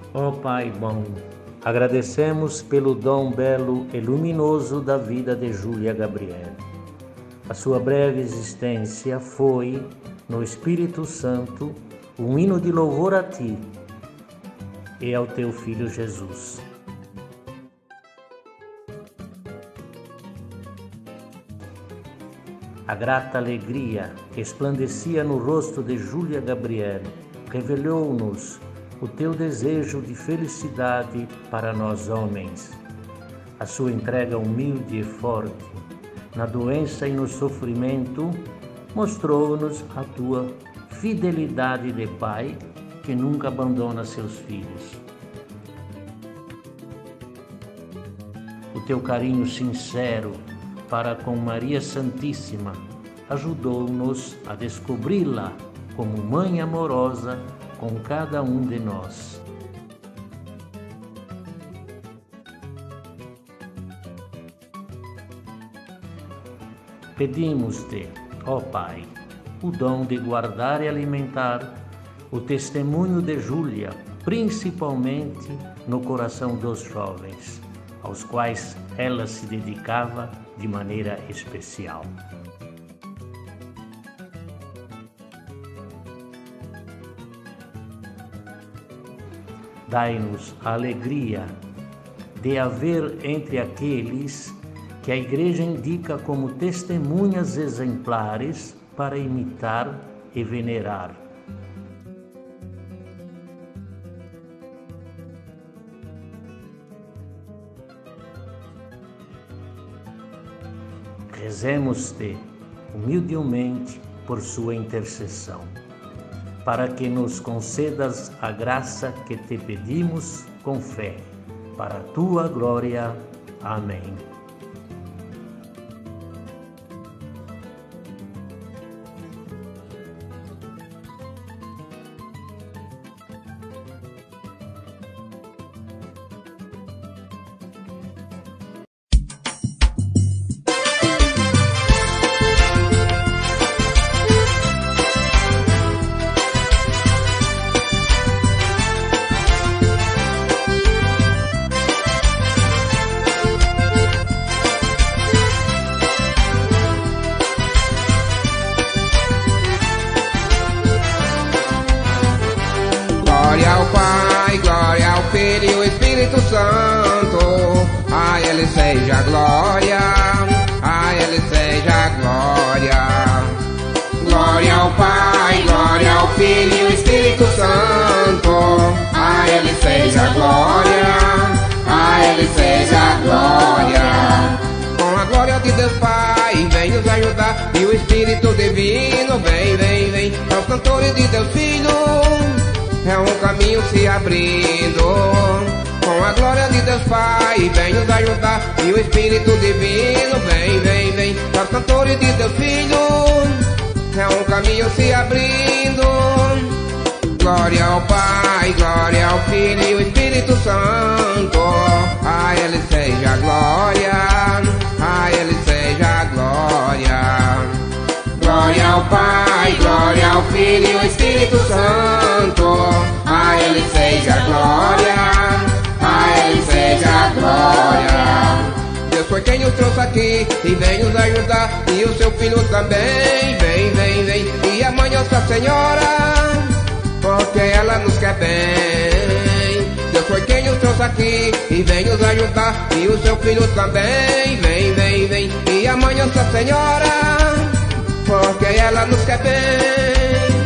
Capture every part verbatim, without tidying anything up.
Ó Pai bom, agradecemos pelo dom belo e luminoso da vida de Júlia Gabriel. A sua breve existência foi, no Espírito Santo, um hino de louvor a Ti e ao Teu Filho Jesus. A grata alegria que resplandecia no rosto de Júlia Gabriel revelou-nos o Teu desejo de felicidade para nós homens. A sua entrega humilde e forte na doença e no sofrimento mostrou-nos a Tua fidelidade de Pai que nunca abandona seus filhos. O Teu carinho sincero para com Maria Santíssima ajudou-nos a descobri-la como mãe amorosa com cada um de nós. Pedimos-te, ó Pai, o dom de guardar e alimentar o testemunho de Júlia, principalmente no coração dos jovens, aos quais ela se dedicava de maneira especial. Dai-nos a alegria de haver entre aqueles que a Igreja indica como testemunhas exemplares para imitar e venerar. Rezemos-te humildemente por sua intercessão, para que nos concedas a graça que te pedimos com fé, para a tua glória. Amém. Glória ao Pai, glória ao Filho e ao Espírito Santo. A Ele seja glória, a Ele seja glória. Glória ao Pai, glória ao Filho e ao Espírito Santo. A Ele seja glória, a Ele seja glória. Com a glória de Deus Pai, vem nos ajudar, e o Espírito Divino vem, vem, vem. Aos cantores de Deus Filho, é um caminho se abrindo. Com a glória de Deus Pai, vem nos ajudar, e o Espírito Divino vem, vem, vem. Aos cantores de Deus Filho, é um caminho se abrindo. Glória ao Pai, glória ao Filho e ao Espírito Santo. A Ele seja glória, a Ele seja glória. Glória ao Pai, glória ao Filho e ao Espírito Santo. A Ele seja glória, a Ele seja glória. Deus foi quem nos trouxe aqui e vem nos ajudar, e o seu Filho também, vem, vem, vem. E a Mãe Nossa Senhora, porque ela nos quer bem. Deus foi quem nos trouxe aqui e vem nos ajudar, e o seu Filho também, vem, vem, vem. E a Mãe Nossa Senhora, porque ela nos quer bem.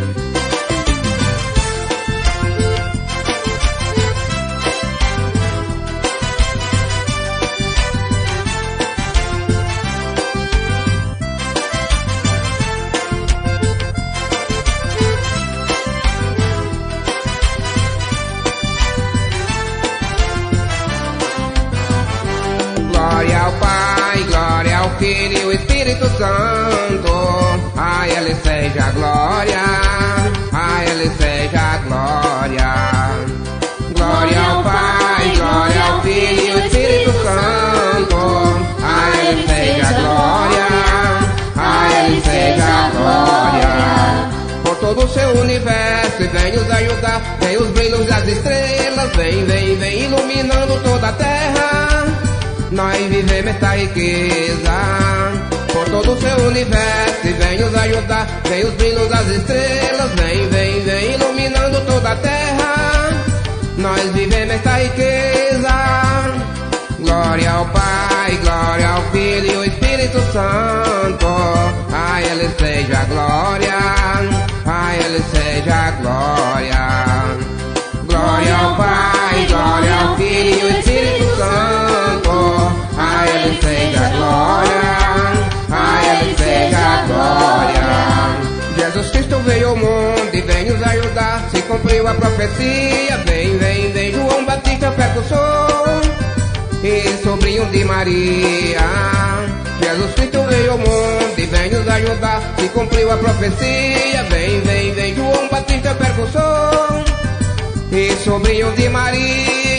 Glória ao Pai, glória ao Filho e ao Espírito Santo. A Ele seja glória, a Ele seja glória. Glória ao Pai, glória ao Filho e ao Espírito Santo. A Ele seja glória, a Ele seja glória. Por todo o seu universo, vem nos ajudar, vem os brilhos das estrelas. estrelas, vem, vem, vem iluminando toda a terra. Nós vivemos esta riqueza por todo o seu universo e vem nos ajudar, vem os brilhos das estrelas, vem, vem, vem iluminando toda a terra. Nós vivemos esta riqueza. Glória ao Pai, glória ao Filho e ao Espírito Santo. A Ele seja a glória, a Ele seja a glória. Glória ao Pai, glória ao Filho e ao Espírito Santo. A Ele seja a glória, a Ele seja a glória. Jesus Cristo veio ao mundo e vem nos ajudar. Se cumpriu a profecia, vem, vem, vem. João Batista percussor e sobrinho de Maria. Jesus Cristo veio ao mundo e vem nos ajudar. Se cumpriu a profecia, vem, vem, vem. João Batista percussor e sobrinho de Maria.